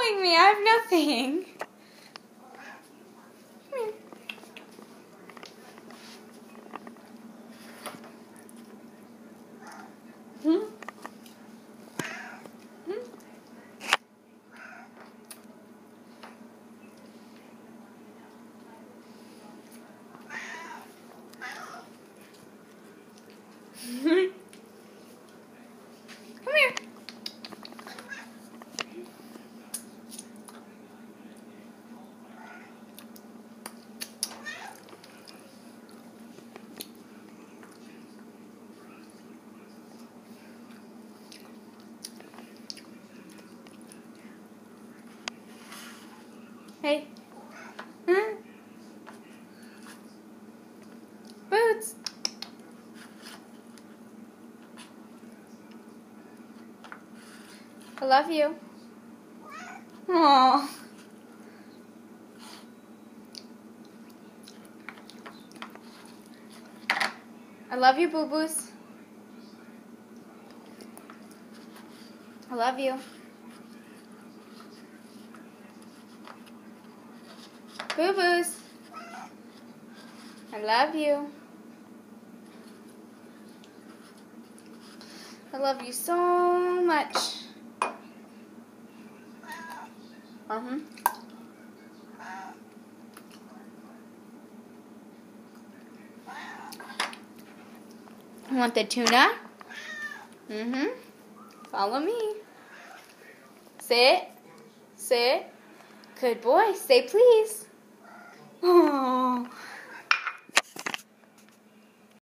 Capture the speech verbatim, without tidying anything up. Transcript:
calling me? I have nothing. Come here. Hmm? Hmm? Come here. Hey. Hmm? Boots. I love you. Aww. I love you, Boo Boos. I love you. Boo Boos. I love you. I love you so much. Uh-huh. You want the tuna? Mm-hmm. Follow me. Sit. Sit. Good boy. Say please. Oh.